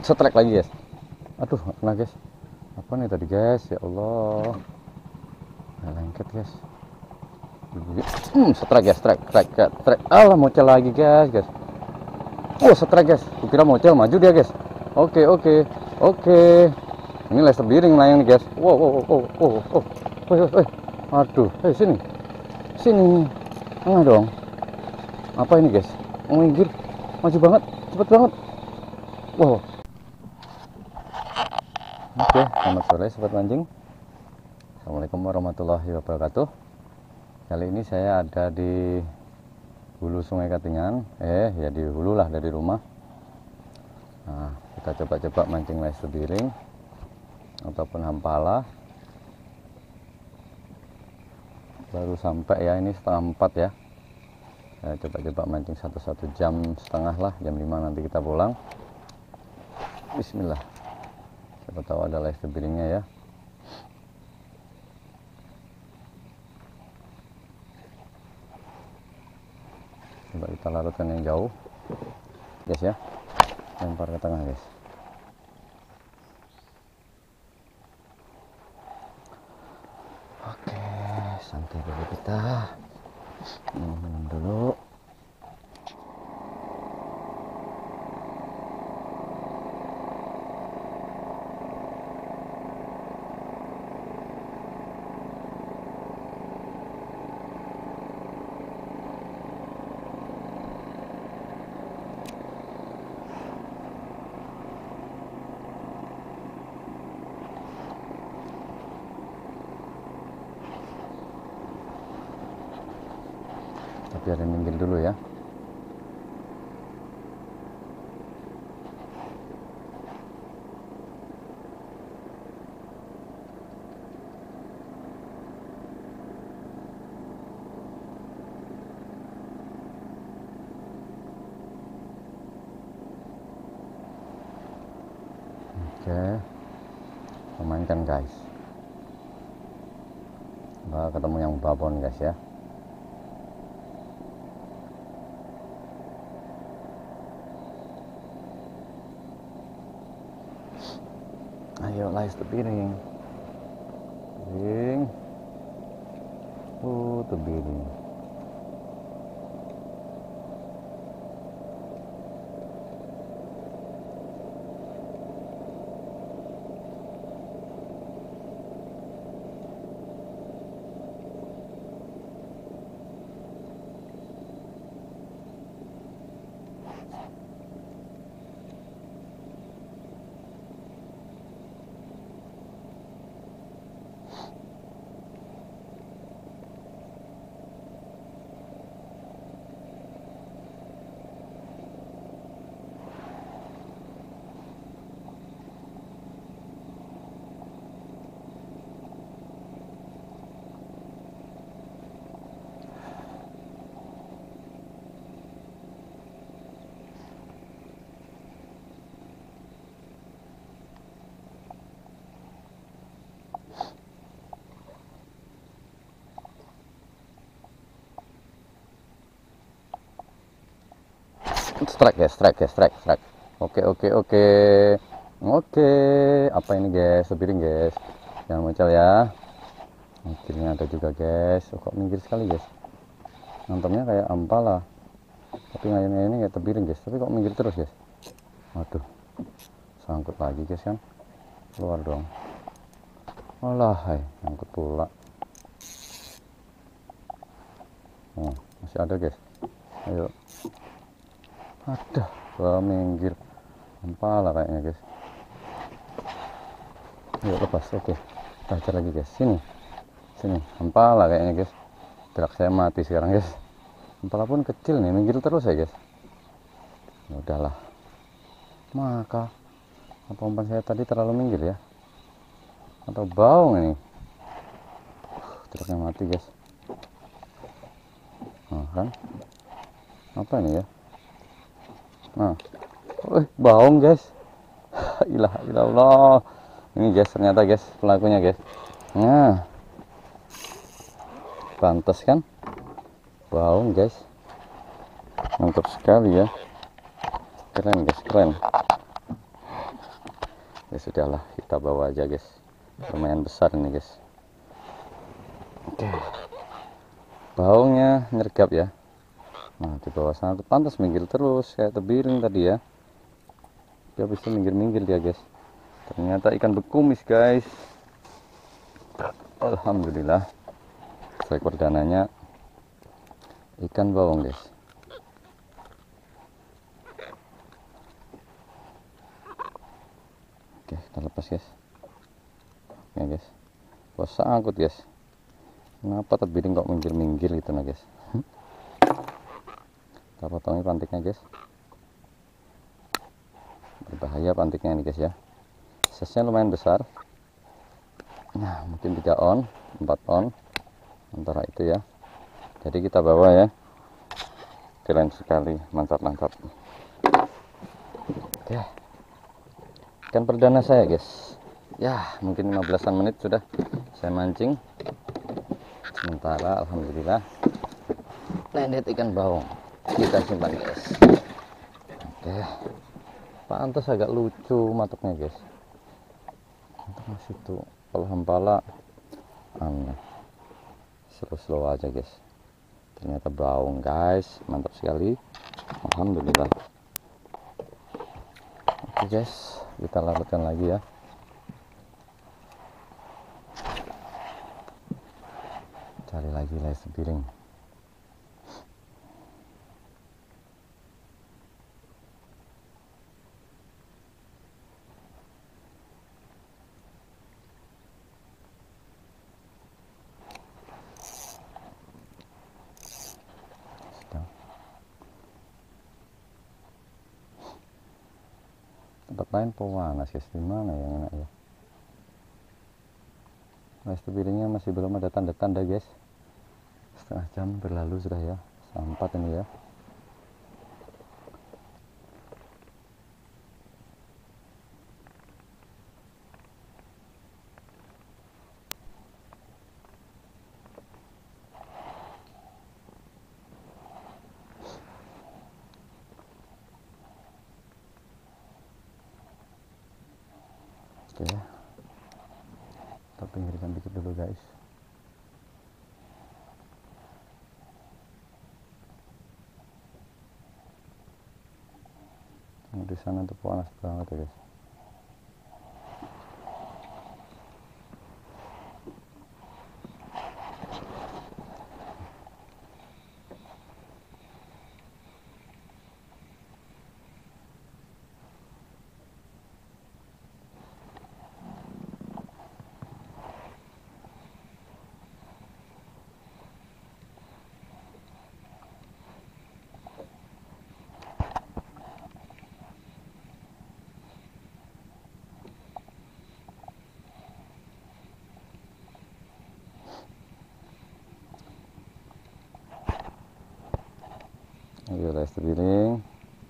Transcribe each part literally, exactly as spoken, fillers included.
setrek lagi guys. Aduh, nah guys, apa nih tadi guys, ya Allah, nah, lengket guys. Hmm, setrek guys, strek, strek, strek. Alah, mocel lagi guys, guys. Oh, setrek guys, kukira mocel, maju dia guys. Oke, oke, oke. Ini laser biring melayang nih guys. Wow, wow, wow, wow, wow, wow. Woi, woi, aduh, hei sini, sini, tengah dong. Apa ini guys? Minggir, maju banget, cepet banget. Wow. Oke, selamat sore sobat mancing. Assalamualaikum warahmatullahi wabarakatuh. Kali ini saya ada di hulu Sungai Katingan. Eh, ya di hulu lah dari rumah. Nah, kita coba-coba mancing laser biring ataupun hampala. Baru sampai ya, ini setengah empat ya. Saya coba-coba mancing satu satu jam setengah lah, jam lima nanti kita pulang. Bismillah. Siapa tahu ada laser biringnya ya. Coba kita larutkan yang jauh guys ya, lempar ke tengah guys. Oke, santai dulu kita, minum dulu. Tapi ada minggir dulu ya. Oke, memainkan guys. Nah, ketemu yang babon guys ya. Ayo laser biring, biring, oh tuh biring. Strike guys, strike guys, strike, strike. Oke, oke, oke, oke. Apa ini guys? Sepiring guys. Jangan muncul ya. Akhirnya ada juga guys. Oh, kok minggir sekali guys. Nontonnya kayak ampala. Tapi ngayunnya ini kayak tebiring guys. Tapi kok minggir terus guys. Waduh, sangkut lagi guys kan. Keluar dong. Alah, hai, sangkut pula. Oh, masih ada guys. Ayo. Ada, wah minggir, ampala kayaknya guys. Ayo lepas, oke. Kita hajar lagi guys. Sini, sini, ampala kayaknya guys. Gerak saya mati sekarang guys. Ampala pun kecil nih, minggir terus ya guys. Ya udahlah. Maka apa umpan saya tadi terlalu minggir ya? Atau baung ini? Geraknya mati guys. Nah kan? Apa ini ya? Nah, uh, baung guys. Ilah, ilallah. Ini guys, ternyata guys pelakunya guys. Nah, pantas kan? Baung guys, mantap sekali ya. Keren guys, keren. Ya sudahlah, kita bawa aja guys, lumayan besar ini guys. Oke, baungnya nyergap ya. Nah di bawah sana pantas minggir terus kayak tebiring tadi ya. Dia bisa minggir-minggir dia guys. Ternyata ikan bekumis guys. Alhamdulillah, strike perdananya ikan bawang guys. Oke, kita lepas guys. Ya guys, wah sangkut guys. Kenapa terbiring kok minggir-minggir gitu nah guys. Kita potongin pantiknya guys. Berbahaya pantiknya ini guys ya. Size-nya lumayan besar. Nah mungkin tiga on, empat on antara itu ya. Jadi kita bawa ya. Keren sekali, mantap-mantap. Oke, ikan perdana saya guys. Ya mungkin lima belasan menit sudah saya mancing. Sementara alhamdulillah landet ikan bawang kita simpan guys. Oke, pantas agak lucu matoknya guys. Matok masih tuh, kalau hempala aneh, slow-slow aja guys. Ternyata bawang guys, mantap sekali, alhamdulillah. Oke guys, kita larutkan lagi ya. Cari lagi les sebiring. Tempat lain pewanas guys, di mana yang enak ya? Les sebiringnya masih belum ada tanda-tanda guys. Setengah jam berlalu sudah ya, sampat ini ya. Oke ya, kita pinggirkan dikit dulu guys. Di sana tuh panas banget ya guys. Ayo les sebiring.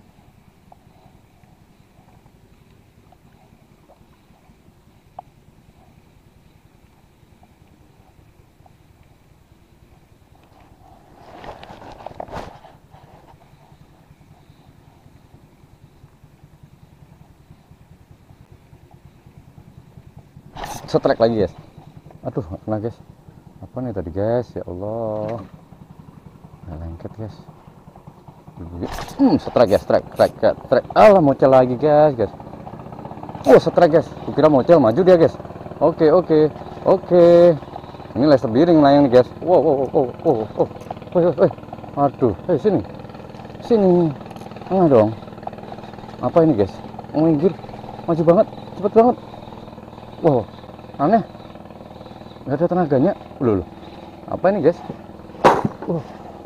Setrek lagi guys. Aduh, kena guys. Apa nih tadi guys? Ya Allah. Nggak lengket guys. Hmm, setrek guys, strike, strike, strike. Alah, mocel lagi guys, guys. Oh, setrek guys. Kukira mocel, maju dia guys. Oke, oke, oke. Ini les sebiring melayang nih guys. Wow, wow, wow, wow, wow, wow. Woi, woi, aduh, hei sini, sini, tengah dong. Apa ini guys? Minggir, maju banget, cepet banget. Wow, aneh. Gak ada tenaganya. Loh, loh. Apa ini guys? Wow.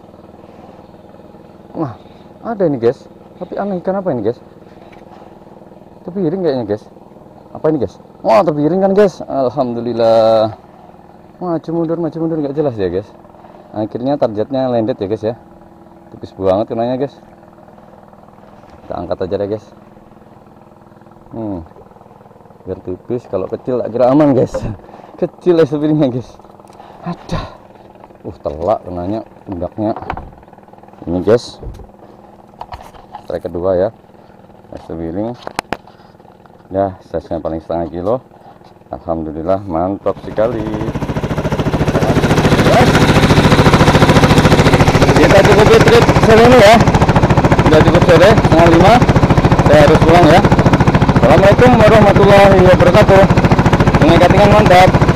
Wah, ada ini guys, tapi aneh, ikan apa ini guys? Terpiring kayaknya guys. Apa ini guys? Wah, terpiring kan guys. Alhamdulillah. Maju mundur, maju mundur, nggak jelas ya guys. Akhirnya targetnya landed ya guys ya. Tipis banget kenanya guys. Kita angkat aja deh guys. Hmm, biar tipis. Kalau kecil tak kira aman guys. Kecil ya sebenarnya guys. Ada. Uh, telak kenanya pundaknya. Ini guys, strike kedua ya, les sebiring. Ya, size-nya paling setengah kilo. Alhamdulillah, mantap sekali. Kita cukupi trip sore ini ya. Sudah cukup sore, setengah lima. Saya harus pulang ya. Assalamualaikum warahmatullahi wabarakatuh. Sungai Katingan mantap.